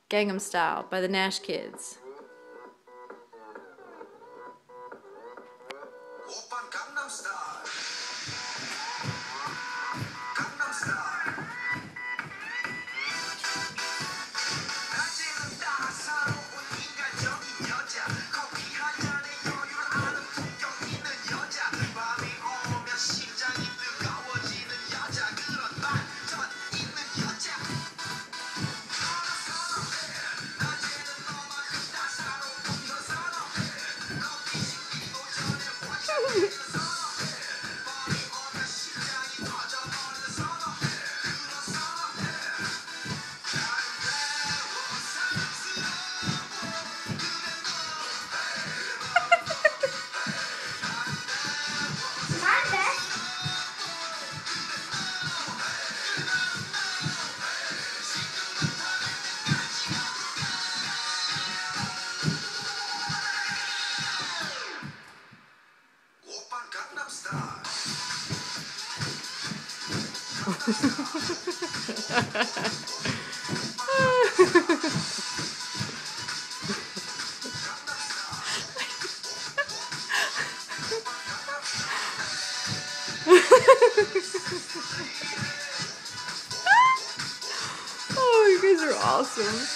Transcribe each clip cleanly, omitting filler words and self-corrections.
Gangnam Style by the Nash Kids. Gangnam Style. Gangnam Style. 낮에는 따사로운 인간적인 여자. 커피 한 잔에 여유를 아는 품격 있는 여자. 밤이 오면 심장이 뜨거워지는 여자. 그런 반전 있는 여자. 너를 선호해. 낮에는 너만큼 따사로운 걸 선호해. 커피 식기도 전에 원샷을 선호해. 밤이 오면 심장이 터져버리는 선호해. 그런 선호해. 오빤 강남 스타일. Oh, you guys are awesome.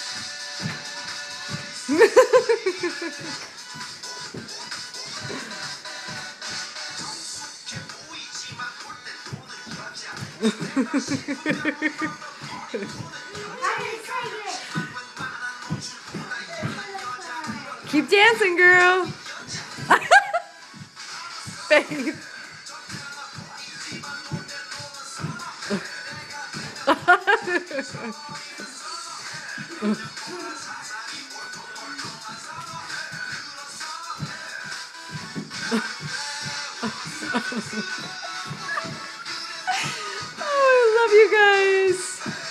Keep dancing, girl. Faith. Oh, I love you guys.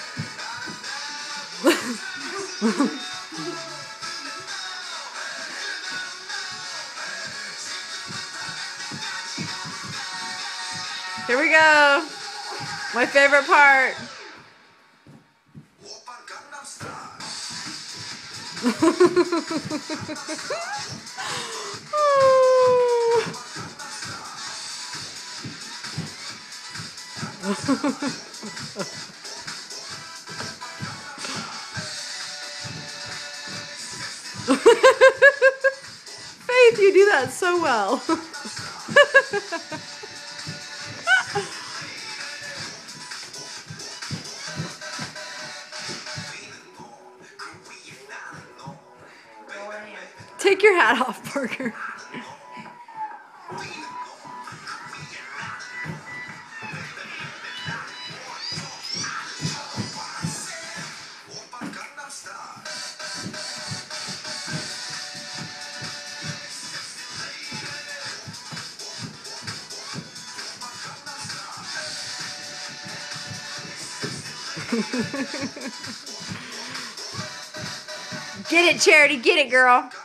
Here we go. My favorite part. 오빤 강남 스타일. Faith, you do that so well. Take your hat off, Parker. 오빤 강남 스타일. Get it, Charity. Get it, girl.